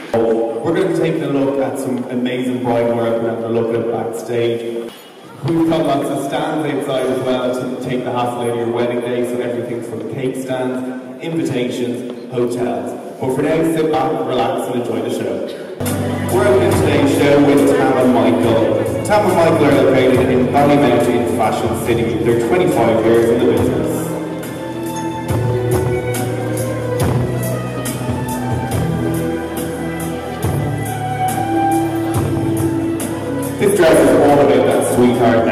We're going to be taking a look at some amazing bride work and having a look at it backstage. We've got lots of stands outside as well to take the hassle out of your wedding day, so everything's from cake stands, invitations, hotels. But for now, sit back, relax and enjoy the show. We're opening today's show with Tam and Michael. Tam and Michael are located in Ballymountain Fashion City. They're 25 years in the business. This dress is all about that sweetheart